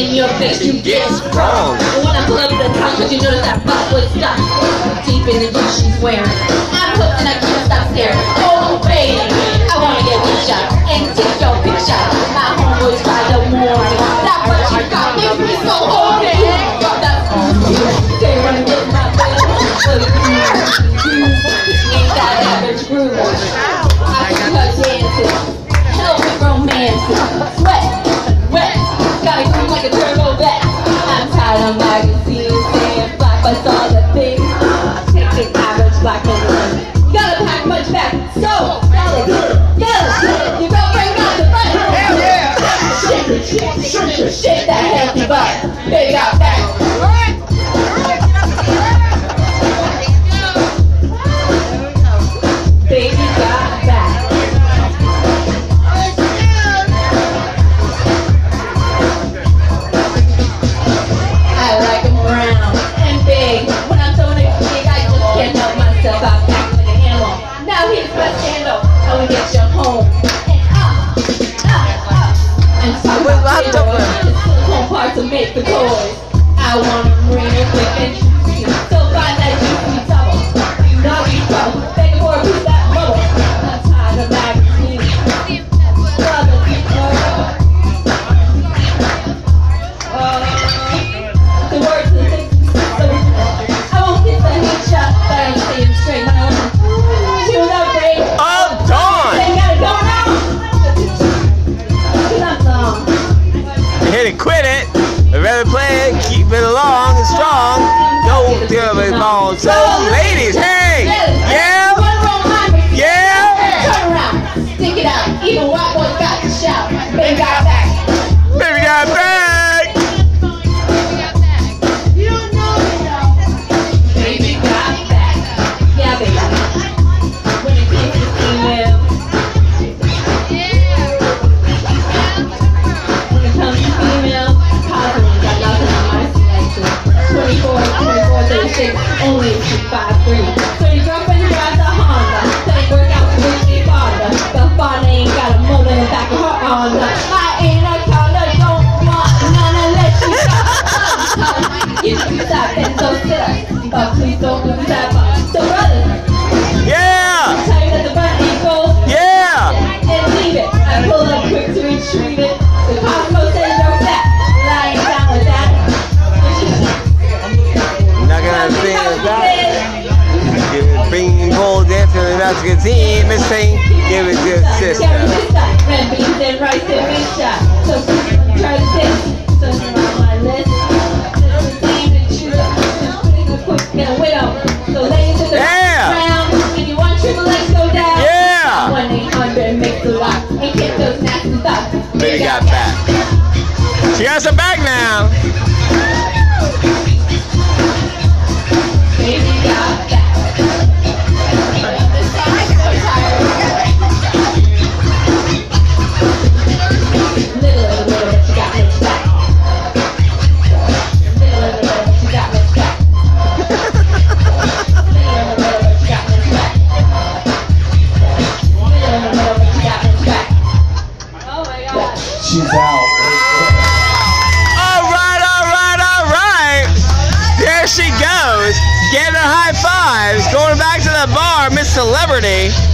in your face, you get sprung. And when I pull up the tongue, cause you notice that butt was stuck deep in the jeans she's wearing. I'm hooked and I can't stop staring. Oh baby, I wanna get one shot and take your big shot. My homeboys try to warn me. That what you got makes me so horny. They wanna get my baby, but you ain't that average groove. I see her dancing, hell with romances, sweat, wet, gotta groove like a turbo vet. I'm tired of magazines saying black butts all the things. Take the average black man. You gotta pack much back, so solid. You go bring out the butt. Hell yeah! Shake that healthy butt. Baby got back. Baby got back. I like them round and big. When I'm throwing a kick, I just can't help myself. I pack like an animal. Now here's my scandal. How we get you home. And so the silicone parts to make the toys. I want them real quick and juicy. So find that juicy double. You know you trouble. Begging for a piece of that bubble. I'm tired of magazines. Love the people. The words of the things. I won't get the hate shot, but I'm staying straight. When I want to tune up, break. Oh, Dawn! They gotta go now. Cause I'm long. Hit it, quit it. I'd rather play it, keep it long and strong. Don't give it long. So, ladies, hey! Yeah! Yeah! Turn around, stick it out. Even white boys got to shout. Baby got back. Baby got back! You don't know it though. Baby got back. Yeah, baby. When it came to female. When it comes to female, Cosmo got nothing on my selection. 24, 36, only 5'3". So your girlfriend drives a Honda. They work out to reach the Honda. The Honda ain't got a motor in the back of her Honda. I ain't a color, don't want none unless you got you lose that pencil sitter. But please don't lose that butt. So brothers, Yeah! tell you that the button equals Yeah! and leave it. I pull up quick to retrieve it. The Cosmo says you're fat. Well, I ain't down with that. Not gonna sing it back. Bring bold dancing to the Mexican team. Miss Saint, give it to your sister. Red beans and rice and meat shot. So try to taste. So on my list. This is the team to choose up. Just putting a quick and a widow. So ladies in the round. And you want triple X go down. Yeah! 1-800 make the lock. And get those nasty thoughts. Baby got back. She has her back now. Baby got back. She's out. Alright. There she goes. Getting her high fives. Going back to the bar, Miss Celebrity.